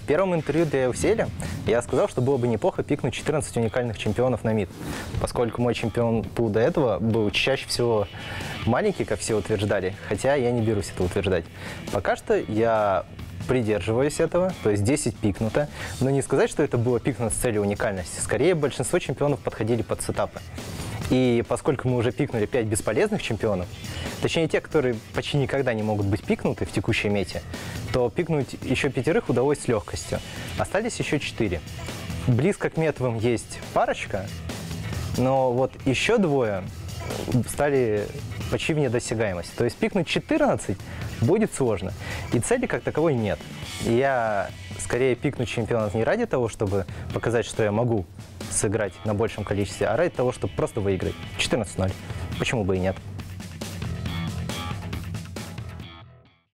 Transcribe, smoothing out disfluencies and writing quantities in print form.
первом интервью для Eucel я сказал, что было бы неплохо пикнуть 14 уникальных чемпионов на МИД, поскольку мой чемпион пул до этого был чаще всего маленький, как все утверждали, хотя я не берусь это утверждать. Пока что я придерживаюсь этого, то есть 10 пикнуто, но не сказать, что это было пикнуто с целью уникальности. Скорее, большинство чемпионов подходили под сетапы. И поскольку мы уже пикнули 5 бесполезных чемпионов, точнее те, которые почти никогда не могут быть пикнуты в текущей мете, то пикнуть еще 5 удалось с легкостью. Остались еще 4. Близко к метовым есть парочка, но вот еще 2 стали почти в недосягаемость. То есть пикнуть 14 будет сложно. И цели как таковой нет. И я скорее пикну чемпионат не ради того, чтобы показать, что я могу сыграть на большем количестве, а ради того, чтобы просто выиграть. 14-0. Почему бы и нет?